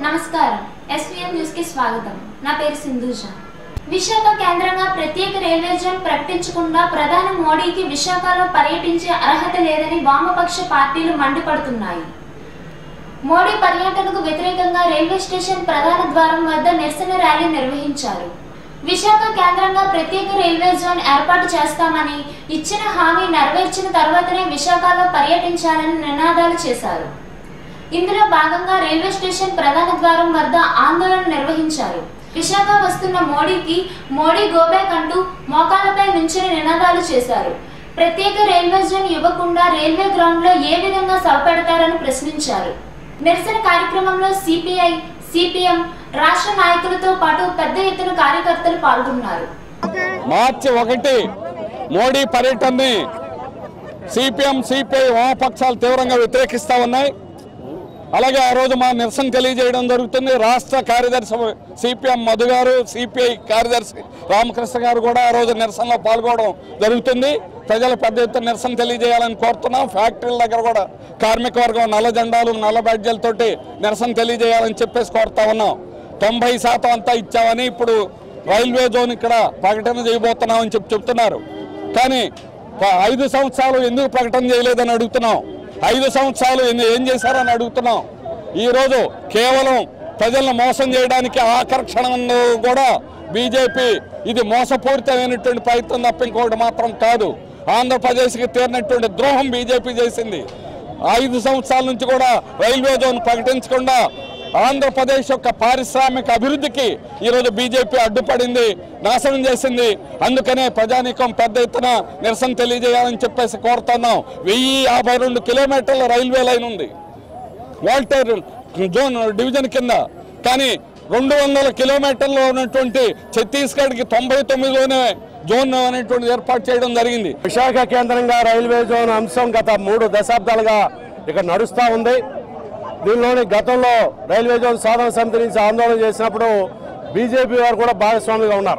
నమస్కారం SVM news కి స్వాగతం నా పేరు సింధూజ విశాఖ కేంద్రంగా ప్రత్యేక రైల్వే జోన్ ప్రకటించకుండా ప్రధాని మోడీకి విశాఖలో పర్యటించే అర్హత లేదని వామపక్ష పార్టీలు మండిపడుతున్నాయి మోడీ పర్యటనకు వ్యతిరేకంగా రైల్వే స్టేషన్ ప్రధాన ద్వారం వద్ద నిరసన ర్యాలీ నిర్వహించారు విశాఖ కేంద్రంగా ప్రత్యేక రైల్వే జోన్ ఏర్పాటు చేస్తామని ఇచ్చిన హామీ నెరవేర్చిన తర్వాతనే విశాఖలో పర్యటించాలని నినాదాలు చేశారు ఇందులో భాగంగా రైల్వే స్టేషన్ ప్రధాన ద్వారం వద్ద ఆందోళన నిర్వహించారు విశాఖ వస్తున్న మోడీకి మోడీ గోబ్యాక్ అంటూ మోకాలపై నుంచుని నినాదాలు చేశారు ప్రత్యేక రైల్వే జోన్ ఇవ్వకుండా రైల్వే గ్రౌండ్ లో ఏ విధంగా సవపెడతారని ప్రశ్నించారు నిరసన కార్యక్రమంలో సిపిఐ సిపిఎం రాష్ట్ర నాయకులతో పాటు పెద్ద ఎత్తున కార్యకర్తలు పాల్గొన్నారు మార్చి 1 మోడీ పర్యటనని సిపిఎం సిపిఐ వామపక్షాలు తీవ్రంగా వ్యతిరేకిస్తా ఉన్నాయి అలాగే ఆ రోజు మా నిరసన తెలియజేయడం జరుగుతుంది రాష్ట్ర కార్యదర్శి సిపిఎం మధు గారు సిపిఐ కార్యదర్శి రామకృష్ణ గారు కూడా ఆ రోజు నిరసనలో పాల్గొనడం జరుగుతుంది ప్రజలు పెద్ద ఎత్తున నిరసన తెలియజేయాలని కోరుతున్నాం ఫ్యాక్టరీల దగ్గర కూడా కార్మిక వర్గం నల్ల జెండాలు నల్ల బ్యాడ్జీలతోటి నిరసన తెలియజేయాలని చెప్పేసి కోరుతా ఉన్నాం 90% అంతా ఇచ్చామని ఇప్పుడు రైల్వే జోన్ ఇక్కడ ప్రకటన చేయబోతున్నామని చెప్తున్నారు కానీ 5 సంవత్సరాలు ఎందుకు ప్రకటన చేయలేదని అడుగుతున్నాం 5 సంవత్సరాలు ఏం చేశారని అడుగుతున్నాం ఈరోజు కేవలం ప్రజలను మోసం చేయడానికి ఆకర్షణలో కూడా బీజేపీ ఇది మోసపూరితమైనటువంటి ప్రయత్నం తప్ప ఇంకొకటి మాత్రం కాదు ఆంధ్రప్రదేశ్కి తీరినటువంటి ద్రోహం బీజేపీ చేసింది 5 సంవత్సరాల నుంచి కూడా రైల్వే జోన్ ప్రకటించకుండా ఆంధ్రప్రదేశ్ యొక్క పారిశ్రామిక అభివృద్ధికి ఈరోజు బీజేపీ అడ్డుపడింది నాశనం చేసింది అందుకనే ప్రజానీకం పెద్ద ఎత్తున నిరసన తెలియజేయాలని చెప్పేసి కోరుతున్నాం 1052 కిలోమీటర్ల రైల్వే లైన్ ఉంది వాల్టేర్ జోన్ డివిజన్ కింద కానీ 200 కిలోమీటర్లో ఉన్నటువంటి ఛత్తీస్గఢ్కి 99లోనే జోన్ అనేటువంటి ఏర్పాటు చేయడం జరిగింది విశాఖ కేంద్రంగా రైల్వే జోన్ అంశం గత 3 దశాబ్దాలుగా ఇక్కడ నడుస్తూ ఉంది దీనిలోని గతంలో రైల్వే జోన్ సాధన సమితి నుంచి ఆందోళన చేసినప్పుడు బీజేపీ వారు కూడా భాగస్వామిగా ఉన్నారు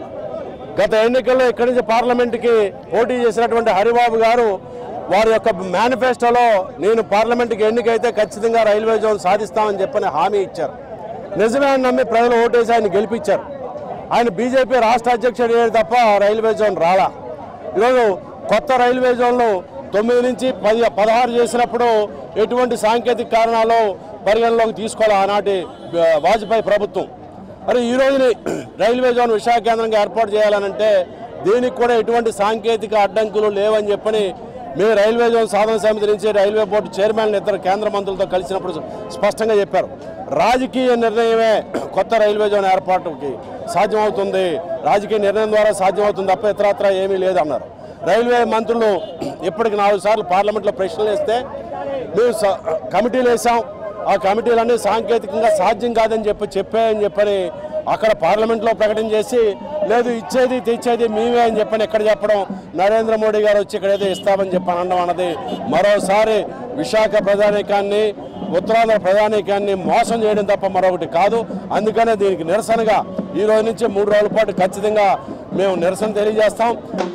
గత ఎన్నికల్లో ఇక్కడి నుంచి పార్లమెంట్కి పోటీ చేసినటువంటి హరిబాబు గారు వారి యొక్క మేనిఫెస్టోలో నేను పార్లమెంట్కి ఎన్నికైతే ఖచ్చితంగా రైల్వే జోన్ సాధిస్తామని చెప్పని హామీ ఇచ్చారు నిజమే అని నమ్మి ప్రజలు ఓటేసి ఆయన గెలిపించారు ఆయన బీజేపీ రాష్ట్ర అధ్యక్షుడు తప్ప రైల్వే జోన్ రాలా ఈరోజు కొత్త రైల్వే జోన్లు 9 నుంచి 16 చేసినప్పుడు ఎటువంటి సాంకేతిక కారణాలు పరిగణలోకి తీసుకోవాలి ఆనాటి వాజ్పేయి ప్రభుత్వం మరి ఈ రోజుని రైల్వే జోన్ విశాఖ కేంద్రంగా ఏర్పాటు చేయాలనంటే దీనికి కూడా ఎటువంటి సాంకేతిక అడ్డంకులు లేవని చెప్పని మేము రైల్వే జోన్ సాధన సమితి నుంచి రైల్వే బోర్డు చైర్మన్ ఇద్దరు కేంద్ర మంత్రులతో కలిసినప్పుడు స్పష్టంగా చెప్పారు రాజకీయ నిర్ణయమే కొత్త రైల్వే జోన్ ఏర్పాటుకి సాధ్యమవుతుంది రాజకీయ నిర్ణయం ద్వారా సాధ్యమవుతుంది తప్ప ఇతరత్రా ఏమీ లేదన్నారు రైల్వే మంత్రులు ఇప్పటికి 4 సార్లు పార్లమెంట్లో ప్రశ్నలు వేస్తే మేము కమిటీలు వేసాం ఆ కమిటీలన్నీ సాంకేతికంగా సాధ్యం కాదని చెప్పని అక్కడ పార్లమెంట్లో ప్రకటన చేసి లేదు ఇచ్చేది తెచ్చేది మేమే అని చెప్పని ఎక్కడ చెప్పడం నరేంద్ర మోడీ గారు వచ్చి ఇక్కడ ఏదో ఇస్తామని చెప్పని అనడం అన్నది మరోసారి విశాఖ ప్రజానీకాన్ని ఉత్తరాంధ్ర ప్రజానీకాన్ని మోసం చేయడం తప్ప మరొకటి కాదు అందుకనే దీనికి నిరసనగా ఈ రోజు నుంచి 3 రోజుల పాటు ఖచ్చితంగా మేము నిరసన తెలియజేస్తాం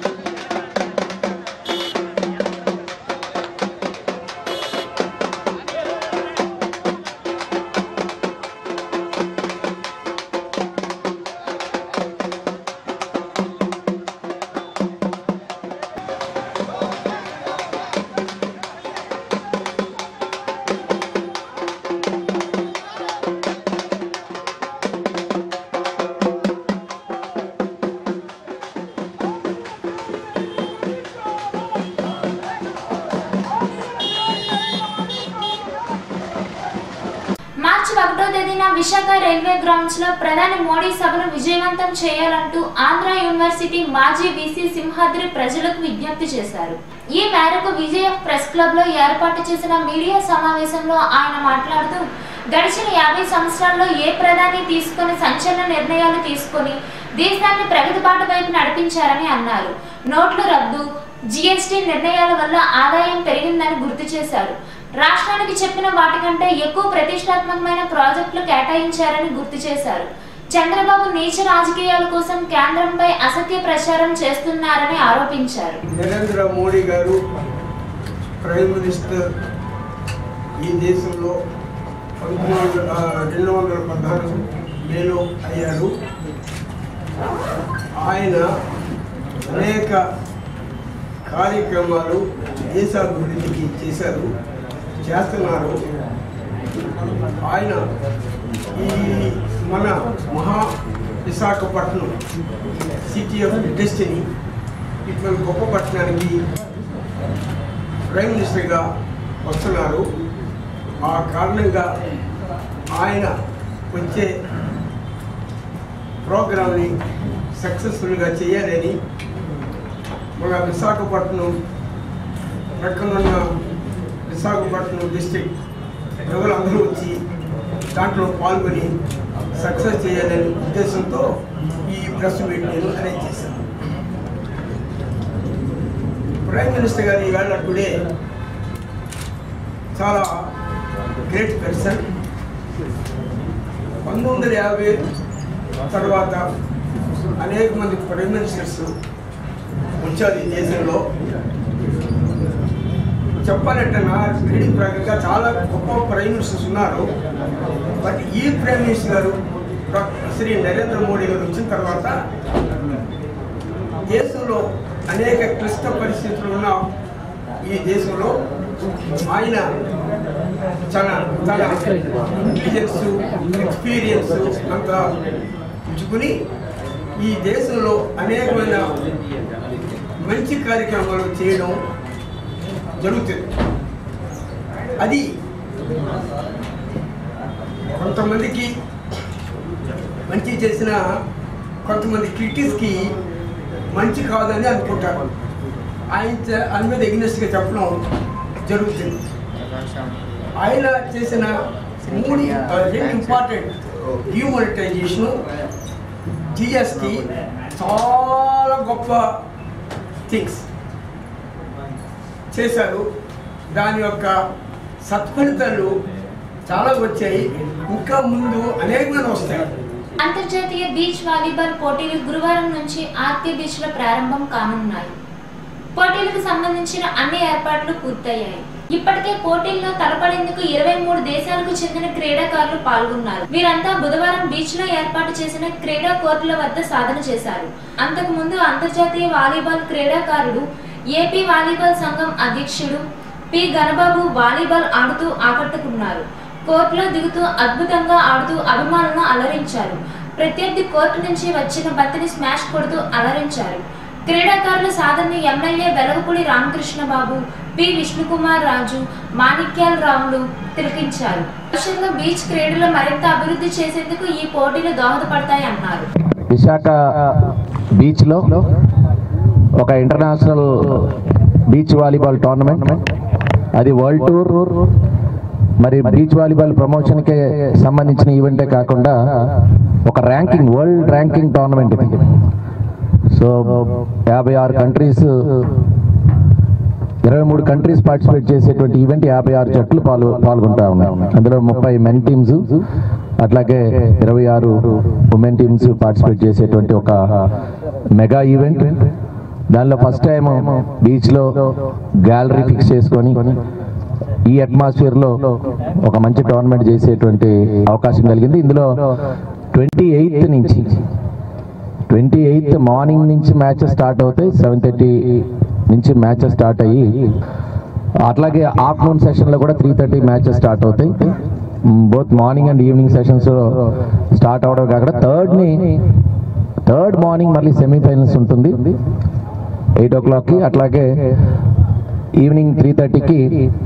మార్చి 1వ తేదీన విశాఖ రైల్వే గ్రౌండ్స్ లో ప్రధాని మోడీ సభను విజయవంతం చేయాలంటూ ఆంధ్ర యూనివర్సిటీ మాజీ వీసీ సింహాద్రి ప్రజలకు విజ్ఞప్తి చేశారు ఈ మేరకు విజయ ప్రెస్ క్లబ్ లో ఏర్పాటు చేసిన మీడియా సమావేశంలో ఆయన మాట్లాడుతూ గడిచిన 50 సంవత్సరాల్లో ఏ ప్రధాని తీసుకుని సంచలన నిర్ణయాలు తీసుకొని దేశాన్ని ప్రగతి బాట వైపు నడిపించారని అన్నారు నోట్ల రద్దు జీఎస్టీ నిర్ణయాల వల్ల ఆదాయం పెరిగిందని గుర్తు చేశారు రాష్ట్రానికి చెప్పిన వాటికంటే ఎక్కువ ప్రతిష్టాత్మకమైన ప్రాజెక్టులు కేటాయించారని గుర్తు చేశారు చంద్రబాబు నీచ రాజకీయాల కోసం కేంద్రంపై అసత్య ప్రచారం చేస్తున్నారని ఆరోపించారు నరేంద్ర మోడీ గారు ప్రైమ్ మినిస్టర్ ఈ దేశంలో 1916 మేలో అయ్యారు. ఆయన అనేక కార్యక్రమాలు దేశాభివృద్ధికి చేస్తున్నారు. ఆయన ఈ మన విశాఖపట్నం సిటీ ఆఫ్ డెస్టినీ ఇటువంటి గొప్ప పట్టణానికి ప్రైమ్ మినిస్టర్గా వస్తున్నారు. ఆ కారణంగా ఆయన వచ్చే ప్రోగ్రామ్ని సక్సెస్ఫుల్గా చేయాలని మన విశాఖపట్నం ప్రక్కనున్న విశాఖపట్నం డిస్ట్రిక్ట్ ప్రజలందరూ వచ్చి దాంట్లో పాల్గొని సక్సెస్ చేయాలనే ఉద్దేశంతో ఈ ప్రెస్ మీట్ నేను అరేంజ్ చేశాను. ప్రైమ్ మినిస్టర్ గారు ఈవేళ టుడే చాలా గ్రేట్ పర్సన్. 1950 తర్వాత అనేక మంది ప్రైమ్ మినిస్టర్స్ వచ్చారు ఈ దేశంలో. చెప్పాలంటే నా రీడింగ్ ప్రకారంగా చాలా గొప్ప ప్రైమ్ మినిస్టర్స్ ఉన్నారు. బట్ ఈ ప్రైమ్ మినిస్టర్ గారు శ్రీ నరేంద్ర మోడీ గారు వచ్చిన తర్వాత దేశంలో అనేక క్లిష్ట పరిస్థితులు ఉన్న ఈ దేశంలో ఆయన తన ఇంటెలిజెన్స్ ఎక్స్పీరియన్స్ అంతా ఉంచుకుని ఈ దేశంలో అనేకమైన మంచి కార్యక్రమాలు చేయడం జరుగుతుంది. అది కొంతమందికి మంచి చేసిన కొంతమంది క్రిటిక్స్కి మంచి కాదని అనుకుంటారు. ఆయన మీద ఎగ్నెస్ట్గా చెప్పడం జరుగుతుంది. ఆయన చేసిన 3 ఇంపార్టెంట్ హ్యూమనిటైజేషను, జిఎస్టీ చాలా గొప్ప థింగ్స్ చేశారు. దాని యొక్క సత్ఫలితాలు చాలా వచ్చాయి. ఇంకా ముందు అనేకమైన వస్తాయి. అంతర్జాతీయ బీచ్ వాలీబాల్ పోటీలు గురువారం నుంచి ఆర్కే బీచ్ లో ప్రారంభం కానున్నాయి. పోటీలకు సంబంధించిన అన్ని ఏర్పాట్లు పూర్తయ్యాయి. ఇప్పటికే పోటీల్లో తలపడేందుకు 23 దేశాలకు చెందిన క్రీడాకారులు పాల్గొన్నారు. వీరంతా బుధవారం బీచ్ లో ఏర్పాటు చేసిన క్రీడా కోర్టుల వద్ద సాధన చేశారు. అంతకు ముందు అంతర్జాతీయ వాలీబాల్ క్రీడాకారుడు ఏపీ వాలీబాల్ సంఘం అధ్యక్షుడు పి గణబాబు వాలీబాల్ ఆడుతూ ఆకట్టుకున్నారు. కోర్టులో దిగుతూ అద్భుతంగా ఆడుతూ అభిమానులను అలరించారు. ప్రత్యర్థి కోర్టు నుంచి వచ్చిన బంతిని స్మాష్ కొడుతూ అలరించారు. క్రీడాకారుల సాధనని ఎమ్మెల్యే వెలగపూడి రామకృష్ణబాబు, పి విష్ణుకుమార్ రాజు, మాణిక్యాల రాములు తిలకించారు. భవిష్యత్తులో బీచ్ క్రీడలు మరింత అభివృద్ధి చేసేందుకు ఈ పోటీలు దోహదపడతాయి అన్నారు. విశాఖ బీచ్లో ఒక ఇంటర్నేషనల్ బీచ్ వాలీబాల్ టోర్నమెంట్, అది వరల్డ్ టూర్, మరి బీచ్ వాలీబాల్ ప్రమోషన్కే సంబంధించిన ఈవెంటే కాకుండా ఒక ర్యాంకింగ్, వరల్డ్ ర్యాంకింగ్ టోర్నమెంట్ ఇది. సో 56 కంట్రీస్, 23 కంట్రీస్ పార్టిసిపేట్ చేసేటువంటి ఈవెంట్. 56 జట్లు పాల్గొంటా ఉన్నాయి. అందులో 30 మెన్ టీమ్స్, అట్లాగే 26 ఉమెన్ టీమ్స్ పార్టిసిపేట్ చేసేటువంటి ఒక మెగా ఈవెంట్. దానిలో ఫస్ట్ టైం బీచ్లో గ్యాలరీ ఫిక్స్ చేసుకొని ఈ అట్మాస్ఫియర్లో ఒక మంచి టోర్నమెంట్ చేసేటువంటి అవకాశం కలిగింది. ఇందులో 28th మార్నింగ్ నుంచి మ్యాచెస్ స్టార్ట్ అవుతాయి. 7:30 నుంచి మ్యాచెస్ స్టార్ట్ అయ్యి, అట్లాగే ఆఫ్టర్నూన్ సెషన్లో కూడా 3:30 మ్యాచెస్ స్టార్ట్ అవుతాయి. Both morning and evening sessions start అవడం కాకుండా థర్డ్ మార్నింగ్ మళ్ళీ సెమీఫైనల్స్ ఉంటుంది 8 o'clockకి. అట్లాగే ఈవినింగ్ 3:30కి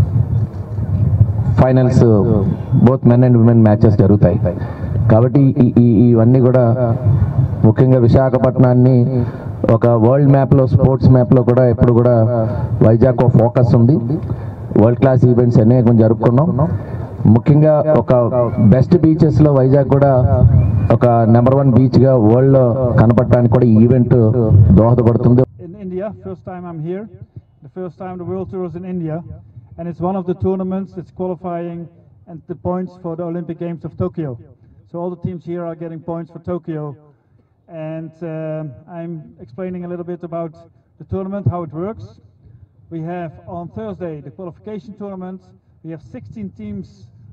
finals, both men and women matches జరుగుతాయి. కాబట్టి ఇవన్నీ కూడా ముఖ్యంగా విశాఖపట్నాన్ని ఒక వరల్డ్ మ్యాప్లో, స్పోర్ట్స్ మ్యాప్లో కూడా ఎప్పుడు కూడా వైజాగ్ ఫోకస్ ఉంది. వరల్డ్ క్లాస్ ఈవెంట్స్ అనేకం జరుపుకున్నాం. ముఖ్యంగా ఒక బెస్ట్ బీచెస్లో వైజాగ్ కూడా ఒక నెంబర్ 1 బీచ్గా వరల్డ్లో కనపడటానికి కూడా ఈ ఈవెంట్ దోహదపడుతుంది. India, first time I'm here, the first time the World Tour is in India, and it's one of the tournaments that's qualifying and the points for the Olympic Games of Tokyo. So all the teams here are getting points for Tokyo, and I'm explaining a little bit about the tournament, how it works. We have on Thursday the qualification tournament. We have 16 teams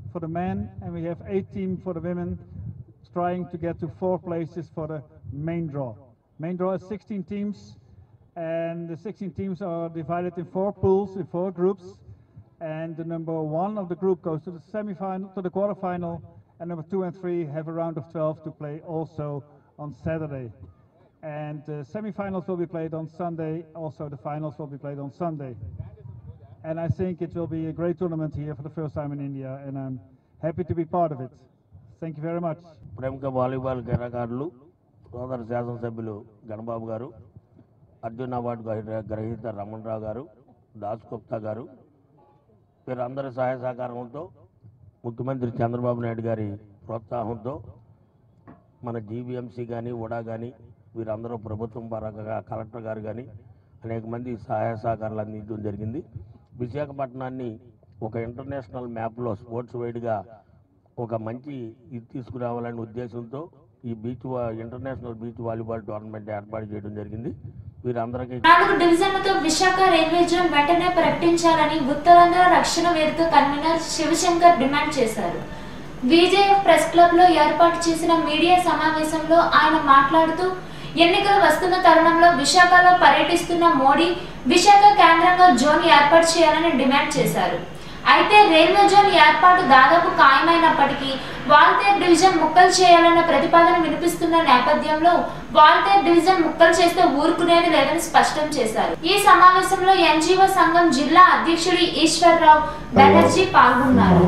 for the men, and we have 8 teams for the women, trying to get to 4 places for the main draw. Main draw is 16 teams, and the 16 teams are divided in 4 pools, in 4 groups, and the number 1 of the group goes to the semi-final, to the quarterfinal, and number 2 and 3 have a round of 12 to play also on Saturday. And the semi-finals will be played on Sunday, also the finals will be played on Sunday. And I think it will be a great tournament here for the first time in India, and I'm happy to be part of it. Thank you very much. ప్రముఖ volleyball క్రీడాకారులు సోదర శాసనసభ్యులు గణబాబు గారు, Arjun award గ్రహీత రమణరావు గారు, దాస్ గుప్తా గారు, వీరందరి సహాయ సహకారంతో ముఖ్యమంత్రి చంద్రబాబు నాయుడు గారి ప్రోత్సాహంతో మన జీబీఎంసీ కానీ ఉడా కానీ వీరందరూ ప్రభుత్వం పరంగా కలెక్టర్ గారు కానీ అనేక మంది సహాయ సహకారాలు అందించడం జరిగింది. విశాఖపట్నాన్ని ఒక ఇంటర్నేషనల్ మ్యాప్లో స్పోర్ట్స్ వైడ్గా ఒక మంచి ఇది తీసుకురావాలనే ఉద్దేశంతో ఈ ఇంటర్నేషనల్ బీచ్ వాలీబాల్ టోర్నమెంట్ ఏర్పాటు చేయడం జరిగింది. వీరందరికీ 4 డివిజన్లతో విశాఖ రైల్వే జోన్ వెంటనే ప్రకటించాలని ఉత్తరాంధ్ర రక్షణ వేదిక కన్వీనర్ శివశంకర్ డిమాండ్ చేశారు. బీజేఎఫ్ ప్రెస్ క్లబ్ లో ఏర్పాటు చేసిన మీడియా సమావేశంలో ఆయన మాట్లాడుతూ ఎన్నికలు వస్తున్న తరుణంలో విశాఖలో పర్యటిస్తున్న మోడీ విశాఖ కేంద్రంగా జోన్ ఏర్పాటు చేయాలని డిమాండ్ చేశారు. అయితే రైల్వే జోన్ ఏర్పాటు దాదాపు ఖాయమైనప్పటికీ వాల్తేర్ డివిజన్ ముక్కలు చేయాలన్న ప్రతిపాదన వినిపిస్తున్న నేపథ్యంలో వాల్తేర్ డివిజన్ ముక్కలు చేస్తే ఊరుకునేది లేదని స్పష్టం చేశారు. ఈ సమావేశంలో ఎన్జీఓ సంఘం జిల్లా అధ్యక్షుడు ఈశ్వర్రావు బెనర్జీ పాల్గొన్నారు.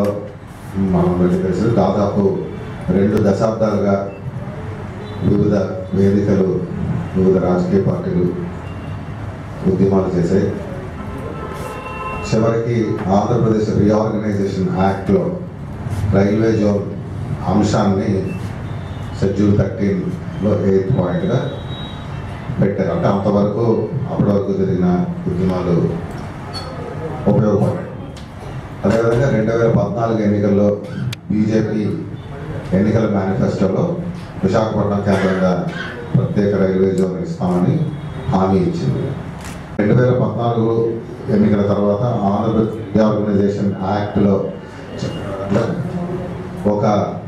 దాదాపు 2 దశాబ్దాలుగా వివిధ వేదికలు, వివిధ రాజకీయ పార్టీలు ఉద్యమాలు చేశాయి. చివరికి ఆంధ్రప్రదేశ్ రీఆర్గనైజేషన్ యాక్ట్లో రైల్వే జోన్ అంశాన్ని షెడ్యూల్ 13లో 8th పాయింట్గా పెట్టారు. అంటే అంతవరకు అప్పటి వరకు జరిగిన ఉద్యమాలు ఉపయోగపడ్డాయి. అదేవిధంగా 2014 ఎన్నికల్లో బీజేపీ ఎన్నికల మేనిఫెస్టోలో విశాఖపట్నం కేంద్రంగా ప్రత్యేక రైల్వే జోన్ ఇస్తామని హామీ ఇచ్చింది. 2014 ఎన్నికల తర్వాత ఆంధ్రప్రదేశ్ రీఆర్గనైజేషన్ యాక్ట్లో ఒక